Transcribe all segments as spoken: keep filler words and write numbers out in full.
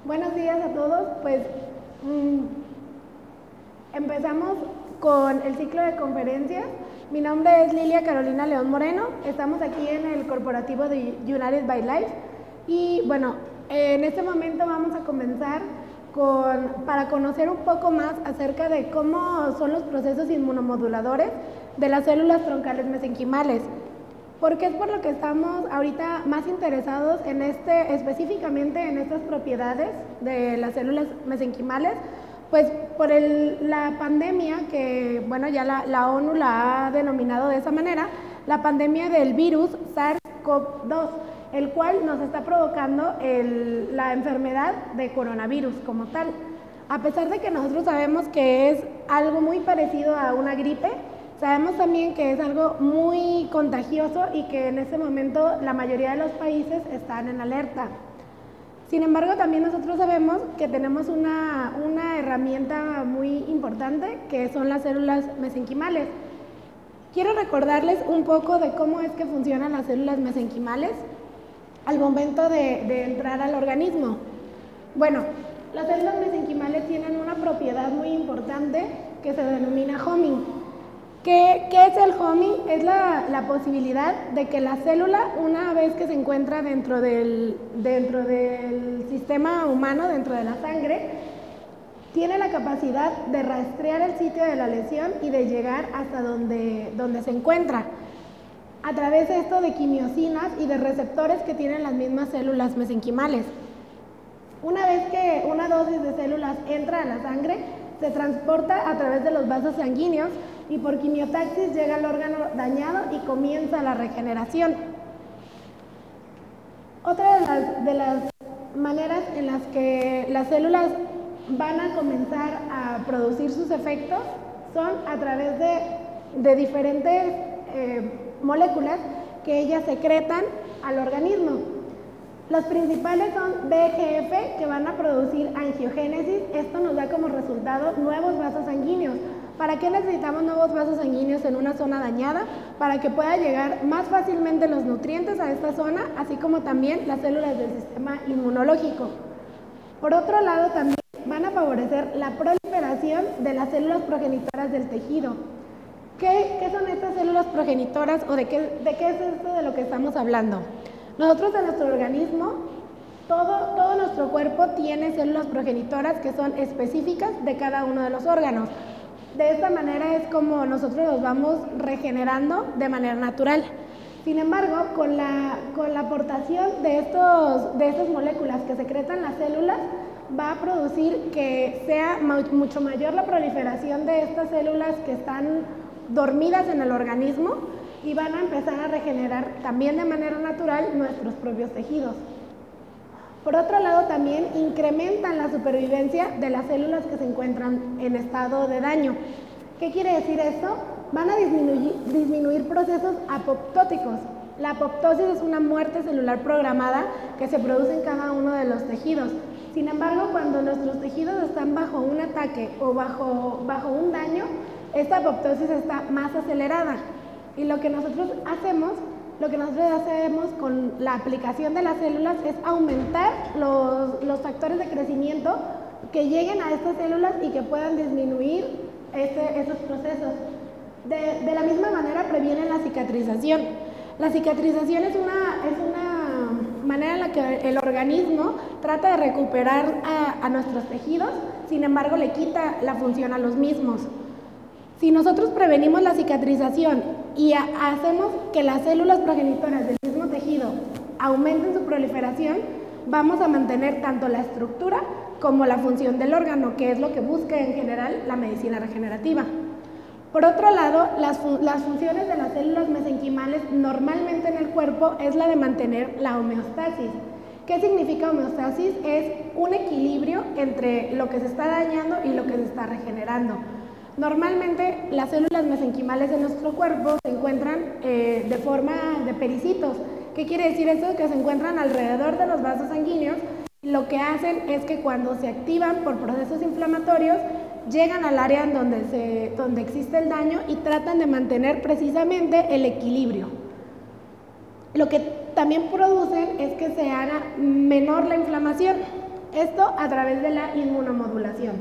Buenos días a todos. Pues mmm, empezamos con el ciclo de conferencias. Mi nombre es Lilia Carolina León Moreno. Estamos aquí en el corporativo de United by Life. Y bueno, en este momento vamos a comenzar con, para conocer un poco más acerca de cómo son los procesos inmunomoduladores de las células troncales mesenquimales. Porque es por lo que estamos ahorita más interesados en este, específicamente en estas propiedades de las células mesenquimales, pues por el, la pandemia que, bueno, ya la, la ONU la ha denominado de esa manera, la pandemia del virus SARS CoV dos, el cual nos está provocando el, la enfermedad de coronavirus como tal. A pesar de que nosotros sabemos que es algo muy parecido a una gripe, sabemos también que es algo muy contagioso y que en este momento la mayoría de los países están en alerta. Sin embargo, también nosotros sabemos que tenemos una, una herramienta muy importante, que son las células mesenquimales. Quiero recordarles un poco de cómo es que funcionan las células mesenquimales al momento de, de entrar al organismo. Bueno, las células mesenquimales tienen una propiedad muy importante que se denomina homing. ¿Qué, ¿Qué es el homing? Es la, la posibilidad de que la célula, una vez que se encuentra dentro del, dentro del sistema humano, dentro de la sangre, tiene la capacidad de rastrear el sitio de la lesión y de llegar hasta donde, donde se encuentra, a través de esto de quimiosinas y de receptores que tienen las mismas células mesenquimales. Una vez que una dosis de células entra a la sangre, se transporta a través de los vasos sanguíneos y por quimiotaxis llega al órgano dañado y comienza la regeneración. Otra de las, de las maneras en las que las células van a comenzar a producir sus efectos son a través de, de diferentes eh, moléculas que ellas secretan al organismo. Las principales son B G F, que van a producir angiogénesis. Esto nos da como resultado nuevos vasos sanguíneos. ¿Para qué necesitamos nuevos vasos sanguíneos en una zona dañada? Para que pueda llegar más fácilmente los nutrientes a esta zona, así como también las células del sistema inmunológico. Por otro lado, también van a favorecer la proliferación de las células progenitoras del tejido. ¿Qué, qué son estas células progenitoras o de qué, de qué es esto de lo que estamos hablando? Nosotros en nuestro organismo, todo, todo nuestro cuerpo tiene células progenitoras que son específicas de cada uno de los órganos. De esta manera es como nosotros los vamos regenerando de manera natural. Sin embargo, con la, con la aportación de, estos, de estas moléculas que secretan las células, va a producir que sea mucho mayor la proliferación de estas células que están dormidas en el organismo y van a empezar a regenerar también de manera natural nuestros propios tejidos. Por otro lado, también incrementan la supervivencia de las células que se encuentran en estado de daño. ¿Qué quiere decir esto? Van a disminuir, disminuir procesos apoptóticos. La apoptosis es una muerte celular programada que se produce en cada uno de los tejidos. Sin embargo, cuando nuestros tejidos están bajo un ataque o bajo, bajo un daño, esta apoptosis está más acelerada. Y lo que nosotros hacemos, lo que nosotros hacemos con la aplicación de las células es aumentar los, los factores de crecimiento que lleguen a estas células y que puedan disminuir este, estos procesos. De, de la misma manera previenen la cicatrización. La cicatrización es una, es una manera en la que el organismo trata de recuperar a, a nuestros tejidos, sin embargo le quita la función a los mismos. Si nosotros prevenimos la cicatrización y a, hacemos que las células progenitoras del mismo tejido aumenten su proliferación, vamos a mantener tanto la estructura como la función del órgano, que es lo que busca en general la medicina regenerativa. Por otro lado, las, fun las funciones de las células mesenquimales normalmente en el cuerpo es la de mantener la homeostasis. ¿Qué significa homeostasis? Es un equilibrio entre lo que se está dañando y lo que se está regenerando. Normalmente las células mesenquimales de nuestro cuerpo se encuentran eh, de forma de pericitos. ¿Qué quiere decir esto? Que se encuentran alrededor de los vasos sanguíneos y lo que hacen es que cuando se activan por procesos inflamatorios llegan al área en donde, se, donde existe el daño y tratan de mantener precisamente el equilibrio. Lo que también producen es que se haga menor la inflamación. Esto a través de la inmunomodulación.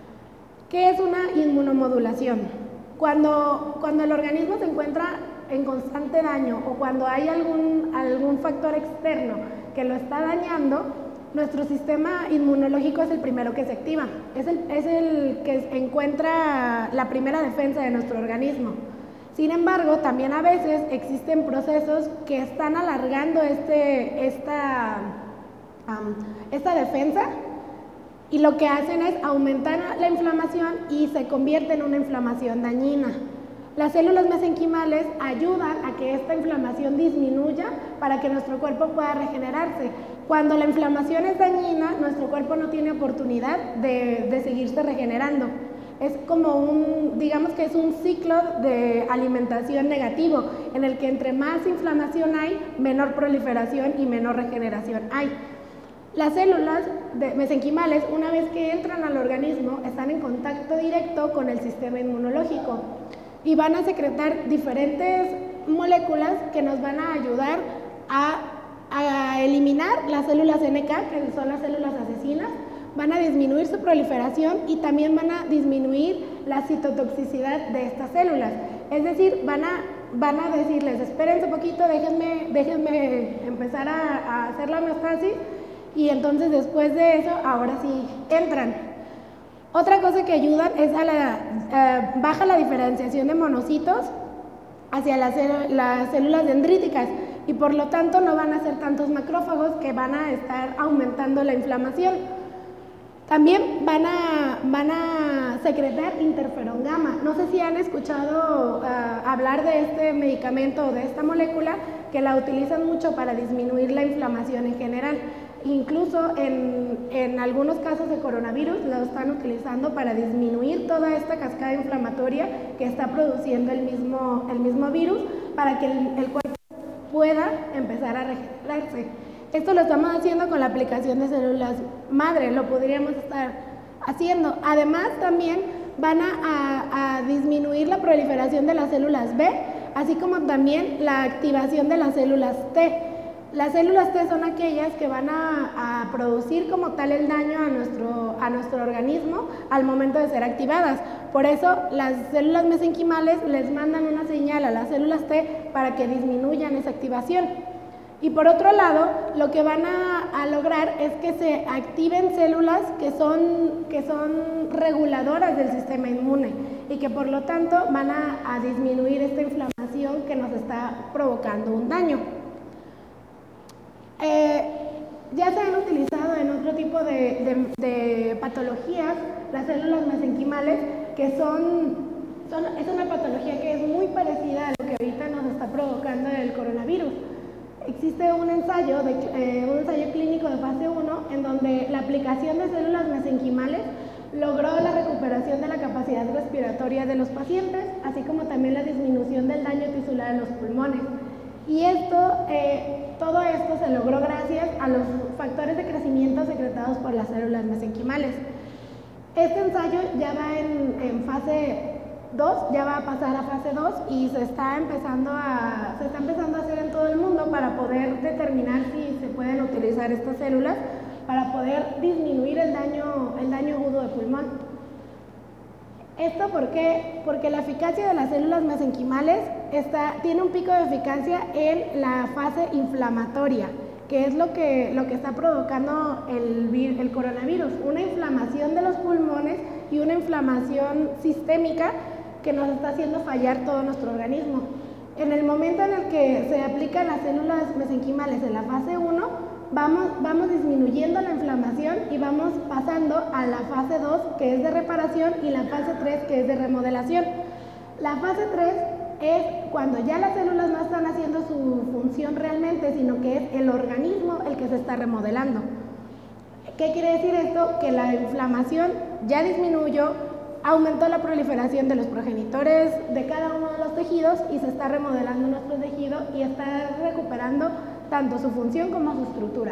¿Qué es una inmunomodulación? Cuando, cuando el organismo se encuentra en constante daño o cuando hay algún, algún factor externo que lo está dañando, nuestro sistema inmunológico es el primero que se activa, es el, es el que encuentra la primera defensa de nuestro organismo. Sin embargo, también a veces existen procesos que están alargando este, esta, um, esta defensa y lo que hacen es aumentar la inflamación y se convierte en una inflamación dañina. Las células mesenquimales ayudan a que esta inflamación disminuya para que nuestro cuerpo pueda regenerarse. Cuando la inflamación es dañina, nuestro cuerpo no tiene oportunidad de, de seguirse regenerando. Es como un, digamos que es un ciclo de alimentación negativo, en el que entre más inflamación hay, menor proliferación y menor regeneración hay. Las células de mesenquimales, una vez que entran al organismo, están en contacto directo con el sistema inmunológico y van a secretar diferentes moléculas que nos van a ayudar a, a eliminar las células N K, que son las células asesinas, van a disminuir su proliferación y también van a disminuir la citotoxicidad de estas células. Es decir, van a, van a decirles, espérense un poquito, déjenme, déjenme empezar a, a hacer la homeostasis y entonces después de eso, ahora sí, entran. Otra cosa que ayudan es a la, uh, baja la diferenciación de monocitos hacia las, las células dendríticas y por lo tanto no van a ser tantos macrófagos que van a estar aumentando la inflamación. También van a, van a secretar interferón gamma. No sé si han escuchado uh, hablar de este medicamento o de esta molécula que la utilizan mucho para disminuir la inflamación en general. Incluso en, en algunos casos de coronavirus lo están utilizando para disminuir toda esta cascada inflamatoria que está produciendo el mismo, el mismo virus para que el, el cuerpo pueda empezar a regenerarse. Esto lo estamos haciendo con la aplicación de células madre, lo podríamos estar haciendo. Además, también van a, a, a disminuir la proliferación de las células B, así como también la activación de las células T. Las células T son aquellas que van a, a producir como tal el daño a nuestro, a nuestro organismo al momento de ser activadas. Por eso las células mesenquimales les mandan una señal a las células T para que disminuyan esa activación. Y por otro lado, lo que van a, a lograr es que se activen células que son, que son reguladoras del sistema inmune y que por lo tanto van a, a disminuir esta inflamación que nos está provocando un daño. Eh, ya se han utilizado en otro tipo de, de, de patologías las células mesenquimales, que son, son, es una patología que es muy parecida a lo que ahorita nos está provocando el coronavirus. Existe un ensayo, de, eh, un ensayo clínico de fase uno en donde la aplicación de células mesenquimales logró la recuperación de la capacidad respiratoria de los pacientes, así como también la disminución del daño tisular en los pulmones. Y esto, eh, todo esto se logró gracias a los factores de crecimiento secretados por las células mesenquimales. Este ensayo ya va en, en fase dos, ya va a pasar a fase dos y se está, empezando a, se está empezando a hacer en todo el mundo para poder determinar si se pueden utilizar estas células para poder disminuir el daño, el daño agudo de pulmón. ¿Esto por qué? Porque la eficacia de las células mesenquimales está, tiene un pico de eficacia en la fase inflamatoria, que es lo que, lo que está provocando el, vir, el coronavirus, una inflamación de los pulmones y una inflamación sistémica que nos está haciendo fallar todo nuestro organismo. En el momento en el que se aplican las células mesenquimales en la fase uno, Vamos, vamos disminuyendo la inflamación y vamos pasando a la fase dos, que es de reparación, y la fase tres, que es de remodelación. La fase tres es cuando ya las células no están haciendo su función realmente, sino que es el organismo el que se está remodelando. ¿Qué quiere decir esto? Que la inflamación ya disminuyó, aumentó la proliferación de los progenitores de cada uno de los tejidos y se está remodelando nuestro tejido y está recuperando tanto su función como su estructura.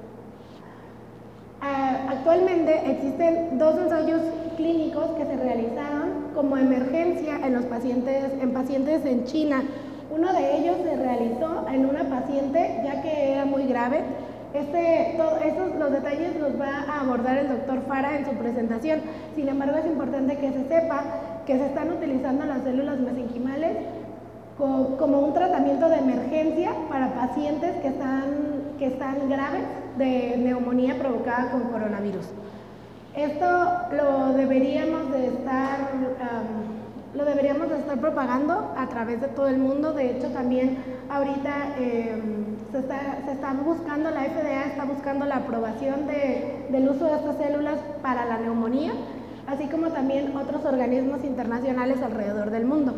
Uh, actualmente existen dos ensayos clínicos que se realizaron como emergencia en los pacientes, en pacientes en China. Uno de ellos se realizó en una paciente ya que era muy grave, Este, todo, estos, los detalles los va a abordar el doctor Fara en su presentación. Sin embargo, es importante que se sepa que se están utilizando las células mesenquimales co como un tratamiento de emergencia para pacientes que están, que están graves de neumonía provocada con coronavirus. Esto lo deberíamos de estar, um, lo deberíamos de estar propagando a través de todo el mundo. De hecho, también ahorita eh, se, está, se está buscando, la F D A está buscando la aprobación de, del uso de estas células para la neumonía, así como también otros organismos internacionales alrededor del mundo.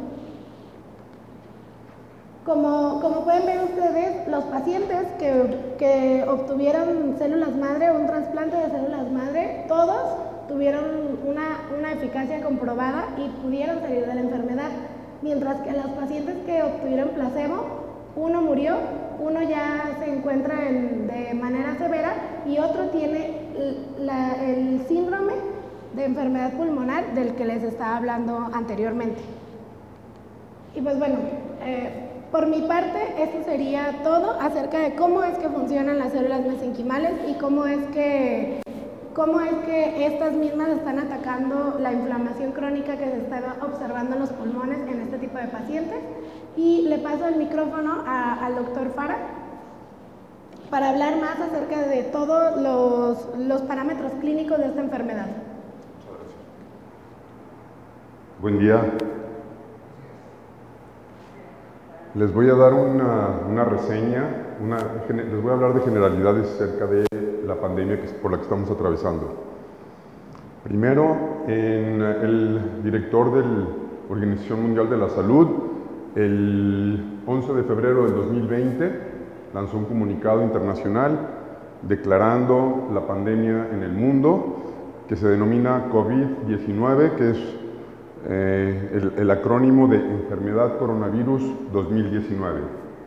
Como, como pueden ver ustedes, los pacientes que, que obtuvieron células madre o un trasplante de células madre, todos tuvieron una, una eficacia comprobada y pudieron salir de la enfermedad, mientras que los pacientes que obtuvieron placebo, uno murió, uno ya se encuentra en, de manera severa y otro tiene la, el síndrome de enfermedad pulmonar del que les estaba hablando anteriormente. Y pues bueno, eh, por mi parte, esto sería todo acerca de cómo es que funcionan las células mesenquimales y cómo es que, cómo es que estas mismas están atacando la inflamación crónica que se está observando en los pulmones en este tipo de pacientes. Y le paso el micrófono a, al doctor Fara para hablar más acerca de todos los, los parámetros clínicos de esta enfermedad. Muchas gracias. Buen día. Les voy a dar una, una reseña, una, les voy a hablar de generalidades acerca de la pandemia que, por la que estamos atravesando. Primero, en el director de la Organización Mundial de la Salud, el once de febrero del dos mil veinte, lanzó un comunicado internacional declarando la pandemia en el mundo, que se denomina COVID diecinueve, que es Eh, el, el acrónimo de Enfermedad Coronavirus dos mil diecinueve.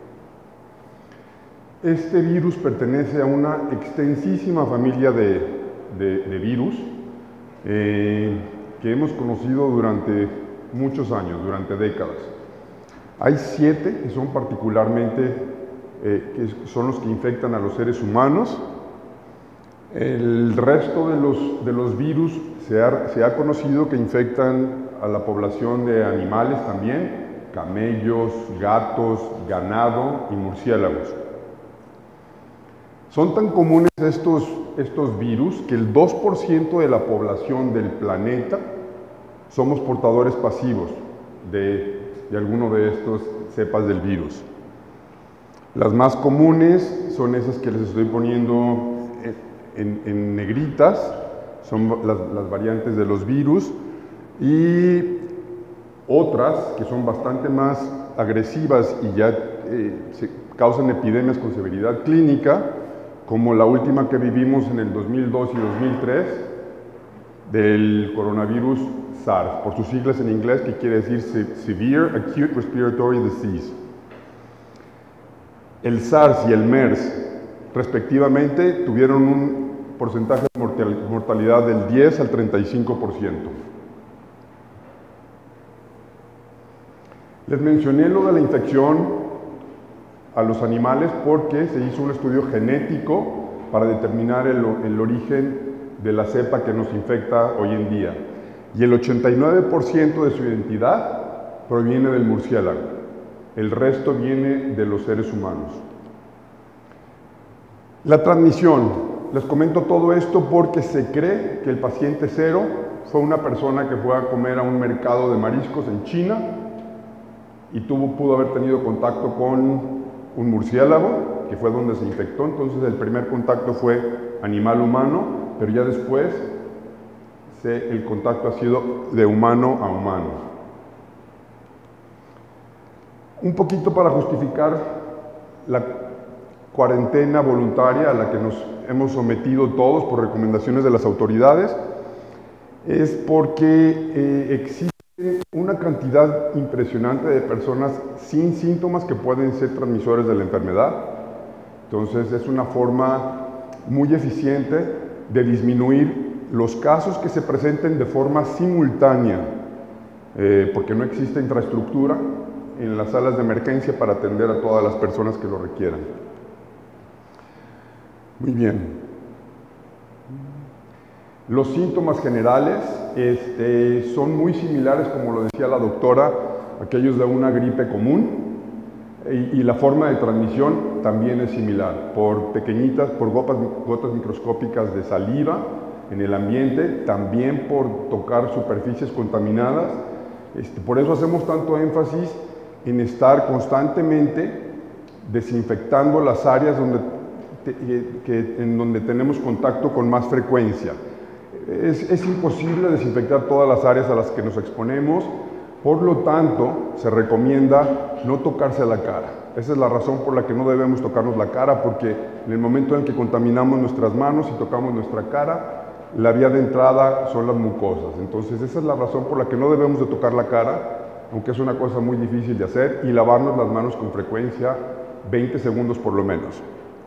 Este virus pertenece a una extensísima familia de, de, de virus eh, que hemos conocido durante muchos años, durante décadas. Hay siete que son particularmente, eh, que son los que infectan a los seres humanos. El resto de los, de los virus se ha, se ha conocido que infectan a la población de animales también, camellos, gatos, ganado y murciélagos. Son tan comunes estos, estos virus que el dos por ciento de la población del planeta somos portadores pasivos de, de alguno de estos cepas del virus. Las más comunes son esas que les estoy poniendo en, en negritas, son las, las variantes de los virus, y otras que son bastante más agresivas y ya eh, se causan epidemias con severidad clínica, como la última que vivimos en el dos mil dos y dos mil tres del coronavirus SARS, por sus siglas en inglés, que quiere decir Severe Acute Respiratory Disease. El SARS y el MERS, respectivamente, tuvieron un porcentaje de mortalidad del diez al treinta y cinco por ciento. Les mencioné lo de la infección a los animales porque se hizo un estudio genético para determinar el, el origen de la cepa que nos infecta hoy en día. Y el ochenta y nueve por ciento de su identidad proviene del murciélago. El resto viene de los seres humanos. La transmisión. Les comento todo esto porque se cree que el paciente cero fue una persona que fue a comer a un mercado de mariscos en China y tuvo, pudo haber tenido contacto con un murciélago, que fue donde se infectó. Entonces el primer contacto fue animal-humano, pero ya después se, el contacto ha sido de humano a humano. Un poquito para justificar la cuarentena voluntaria a la que nos hemos sometido todos por recomendaciones de las autoridades, es porque eh, existe una cantidad impresionante de personas sin síntomas que pueden ser transmisores de la enfermedad. Entonces es una forma muy eficiente de disminuir los casos que se presenten de forma simultánea, eh, porque no existe infraestructura en las salas de emergencia para atender a todas las personas que lo requieran. Muy bien. Los síntomas generales este, son muy similares, como lo decía la doctora, aquellos de una gripe común, y, y la forma de transmisión también es similar, por pequeñitas, por gotas, gotas microscópicas de saliva en el ambiente, también por tocar superficies contaminadas. Este, por eso hacemos tanto énfasis en estar constantemente desinfectando las áreas donde, te, que, en donde tenemos contacto con más frecuencia. Es, es imposible desinfectar todas las áreas a las que nos exponemos, por lo tanto, se recomienda no tocarse la cara. Esa es la razón por la que no debemos tocarnos la cara, porque en el momento en que contaminamos nuestras manos y tocamos nuestra cara, la vía de entrada son las mucosas. Entonces, esa es la razón por la que no debemos de tocar la cara, aunque es una cosa muy difícil de hacer, y lavarnos las manos con frecuencia, veinte segundos por lo menos.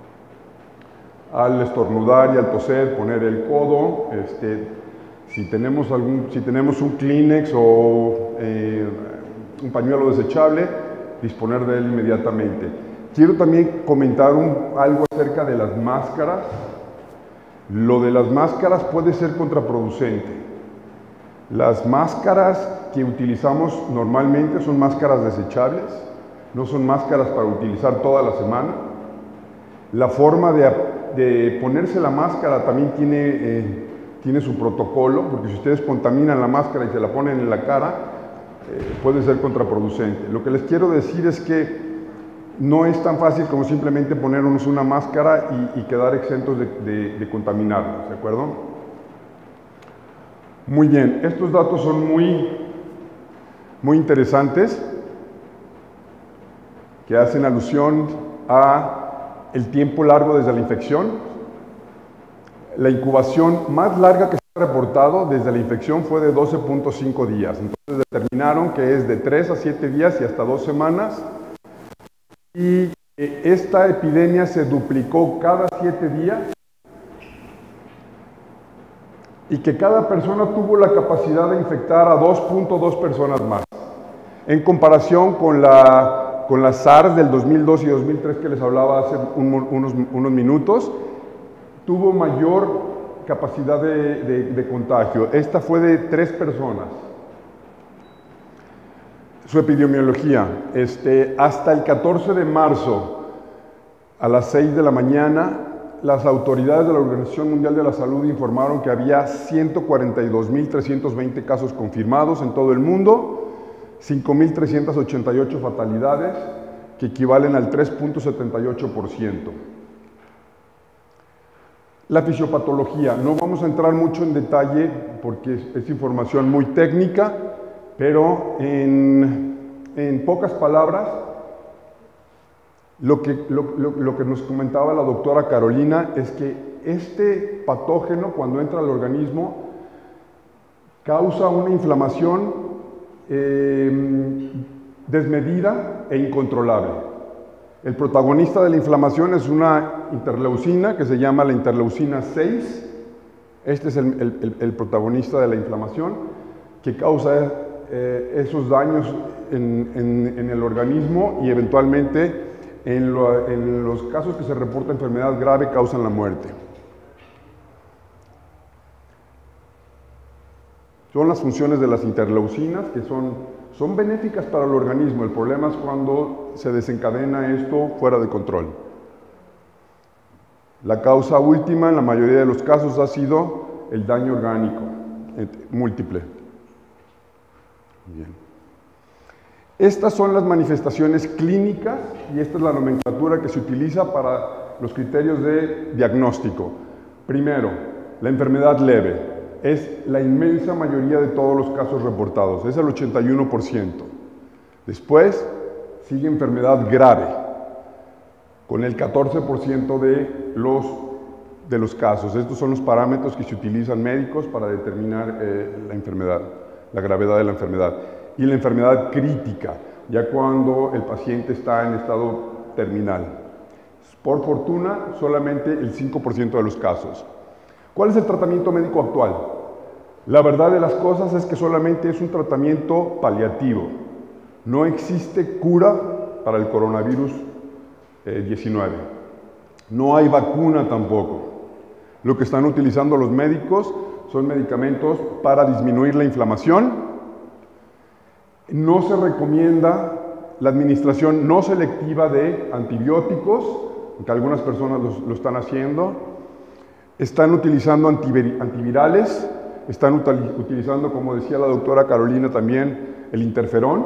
Al estornudar y al toser, poner el codo, este, si, tenemos algún, si tenemos un Kleenex o eh, un pañuelo desechable, disponer de él inmediatamente. Quiero también comentar un, algo acerca de las máscaras. Lo de las máscaras puede ser contraproducente. Las máscaras que utilizamos normalmente son máscaras desechables, no son máscaras para utilizar toda la semana. La forma de de ponerse la máscara también tiene, eh, tiene su protocolo, porque si ustedes contaminan la máscara y se la ponen en la cara, eh, puede ser contraproducente. Lo que les quiero decir es que no es tan fácil como simplemente ponernos una máscara y, y quedar exentos de, de, de contaminarnos, ¿de acuerdo? Muy bien, estos datos son muy, muy interesantes, que hacen alusión a el tiempo largo desde la infección. La incubación más larga que se ha reportado desde la infección fue de doce punto cinco días. Entonces determinaron que es de tres a siete días y hasta dos semanas. Y esta epidemia se duplicó cada siete días y que cada persona tuvo la capacidad de infectar a dos punto dos personas más. En comparación con la con la SARS del dos mil dos y dos mil tres que les hablaba hace un, unos, unos minutos, tuvo mayor capacidad de, de, de contagio. Esta fue de tres personas. Su epidemiología, este, hasta el catorce de marzo a las seis de la mañana, las autoridades de la Organización Mundial de la Salud informaron que había ciento cuarenta y dos mil trescientos veinte casos confirmados en todo el mundo, cinco mil trescientas ochenta y ocho fatalidades, que equivalen al tres punto setenta y ocho por ciento. La fisiopatología, no vamos a entrar mucho en detalle porque es, es información muy técnica, pero en, en pocas palabras, lo que, lo, lo, lo que nos comentaba la doctora Carolina es que este patógeno, cuando entra al organismo, causa una inflamación Eh, desmedida e incontrolable. El protagonista de la inflamación es una interleucina que se llama la interleucina seis. Este es el, el, el protagonista de la inflamación que causa eh, esos daños en, en, en el organismo y eventualmente en, lo, en los casos que se reporta enfermedad grave causan la muerte. Son las funciones de las interleucinas que son, son benéficas para el organismo. El problema es cuando se desencadena esto fuera de control. La causa última en la mayoría de los casos ha sido el daño orgánico múltiple. Bien. Estas son las manifestaciones clínicas y esta es la nomenclatura que se utiliza para los criterios de diagnóstico. Primero, la enfermedad leve. Es la inmensa mayoría de todos los casos reportados, es el ochenta y uno por ciento. Después sigue enfermedad grave, con el catorce por ciento de los, de los casos. Estos son los parámetros que se utilizan médicos para determinar eh, la enfermedad, la gravedad de la enfermedad. Y la enfermedad crítica, ya cuando el paciente está en estado terminal. Por fortuna, solamente el cinco por ciento de los casos. ¿Cuál es el tratamiento médico actual? La verdad de las cosas es que solamente es un tratamiento paliativo. No existe cura para el coronavirus diecinueve. No hay vacuna tampoco. Lo que están utilizando los médicos son medicamentos para disminuir la inflamación. No se recomienda la administración no selectiva de antibióticos, aunque algunas personas lo, lo están haciendo. Están utilizando antivir, antivirales, están util, utilizando, como decía la doctora Carolina también, el interferón,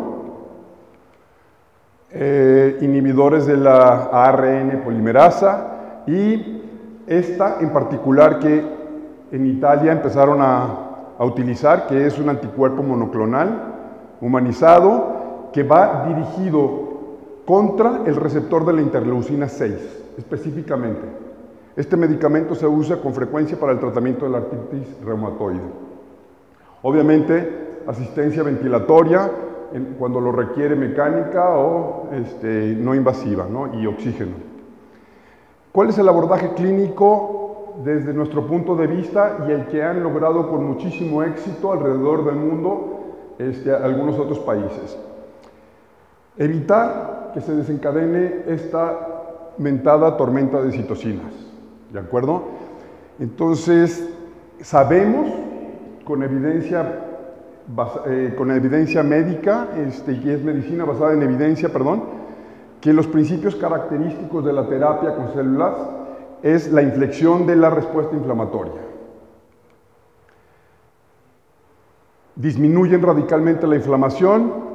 eh, inhibidores de la A R N polimerasa y esta en particular que en Italia empezaron a, a utilizar, que es un anticuerpo monoclonal humanizado que va dirigido contra el receptor de la interleucina seis, específicamente. Este medicamento se usa con frecuencia para el tratamiento de la artritis reumatoide. Obviamente, asistencia ventilatoria en, cuando lo requiere mecánica o este, no invasiva, ¿no? Y oxígeno. ¿Cuál es el abordaje clínico desde nuestro punto de vista y el que han logrado con muchísimo éxito alrededor del mundo este, algunos otros países? Evitar que se desencadene esta mentada tormenta de citocinas, ¿de acuerdo? Entonces, sabemos con evidencia, eh, con evidencia médica, este, y es medicina basada en evidencia, perdón, que los principios característicos de la terapia con células es la inflexión de la respuesta inflamatoria. Disminuyen radicalmente la inflamación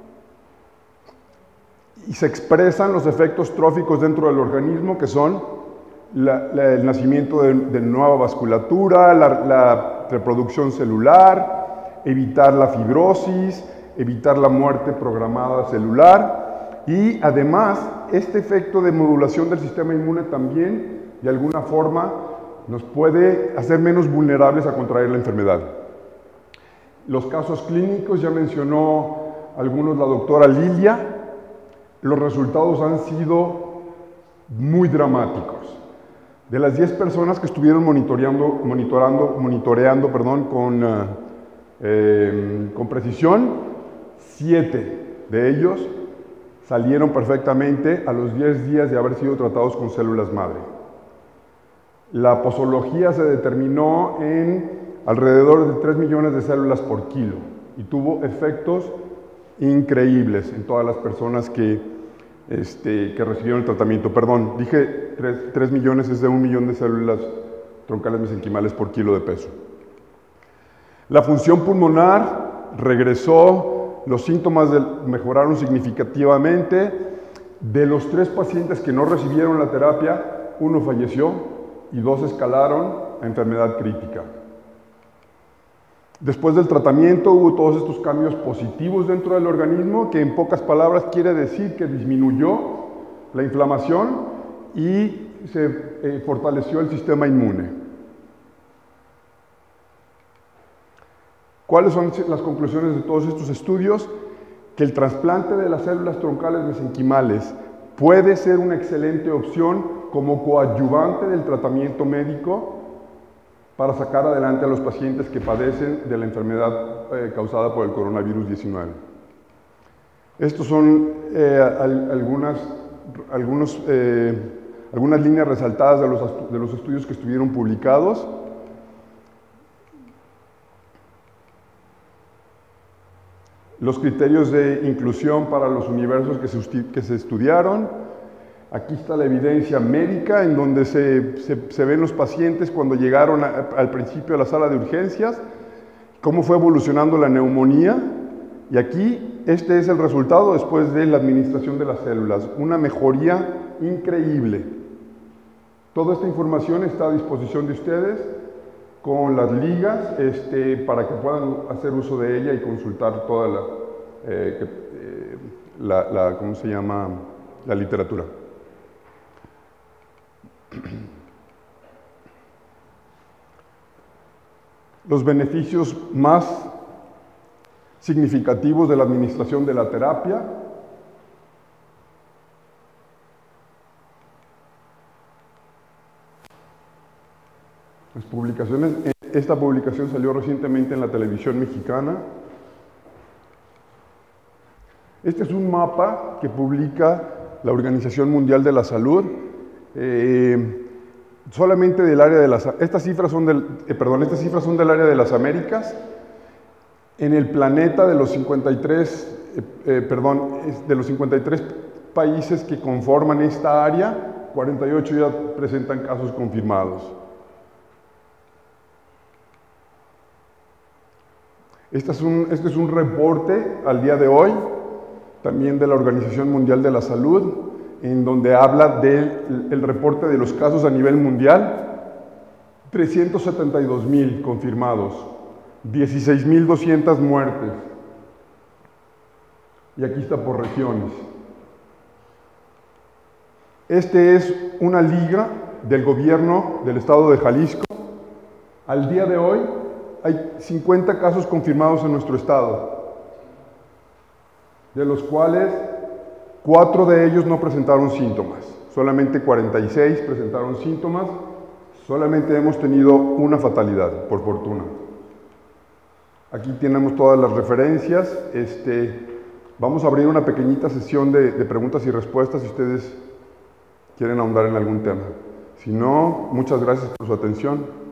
y se expresan los efectos tróficos dentro del organismo, que son la, la, el nacimiento de, de nueva vasculatura, la, la reproducción celular, evitar la fibrosis, evitar la muerte programada celular y además este efecto de modulación del sistema inmune también de alguna forma nos puede hacer menos vulnerables a contraer la enfermedad. Los casos clínicos, ya mencionó algunos la doctora Lilia, los resultados han sido muy dramáticos. De las diez personas que estuvieron monitoreando, monitorando, monitoreando perdón, con, uh, eh, con precisión, siete de ellos salieron perfectamente a los diez días de haber sido tratados con células madre. La posología se determinó en alrededor de tres millones de células por kilo y tuvo efectos increíbles en todas las personas que, este, que recibieron el tratamiento. Perdón, dije tres millones, es de un millón de células troncales mesenquimales por kilo de peso. La función pulmonar regresó, los síntomas de, mejoraron significativamente. De los tres pacientes que no recibieron la terapia, uno falleció y dos escalaron a enfermedad crítica. Después del tratamiento hubo todos estos cambios positivos dentro del organismo, que en pocas palabras quiere decir que disminuyó la inflamación y se eh, fortaleció el sistema inmune. ¿Cuáles son las conclusiones de todos estos estudios? Que el trasplante de las células troncales mesenquimales puede ser una excelente opción como coadyuvante del tratamiento médico para sacar adelante a los pacientes que padecen de la enfermedad eh, causada por el coronavirus diecinueve. Estos son eh, al, algunas, algunos, eh, algunas líneas resaltadas de los, de los estudios que estuvieron publicados. Los criterios de inclusión para los universos que se, que se estudiaron. Aquí está la evidencia médica en donde se, se, se ven los pacientes cuando llegaron a, al principio a la sala de urgencias, cómo fue evolucionando la neumonía, y aquí este es el resultado después de la administración de las células, una mejoría increíble. Toda esta información está a disposición de ustedes con las ligas este, para que puedan hacer uso de ella y consultar toda la, eh, eh, la, la ¿cómo se llama? La literatura. Los beneficios más significativos de la administración de la terapia. Las publicaciones, esta publicación salió recientemente en la televisión mexicana. Este es un mapa que publica la Organización Mundial de la Salud Eh, solamente del área de las... Estas cifras son del, eh, perdón, estas cifras son del área de las Américas. En el planeta de los cincuenta y tres, eh, eh, perdón, de los cincuenta y tres países que conforman esta área, cuarenta y ocho ya presentan casos confirmados. Este es un, este es un reporte al día de hoy, también de la Organización Mundial de la Salud, en donde habla del el reporte de los casos a nivel mundial. trescientos setenta y dos mil confirmados, dieciséis mil doscientas muertes. Y aquí está por regiones. Este es una liga del gobierno del estado de Jalisco. Al día de hoy hay cincuenta casos confirmados en nuestro estado, de los cuales cuatro de ellos no presentaron síntomas, solamente cuarenta y seis presentaron síntomas, solamente hemos tenido una fatalidad, por fortuna. Aquí tenemos todas las referencias. Este, vamos a abrir una pequeñita sesión de, de preguntas y respuestas si ustedes quieren ahondar en algún tema. Si no, muchas gracias por su atención.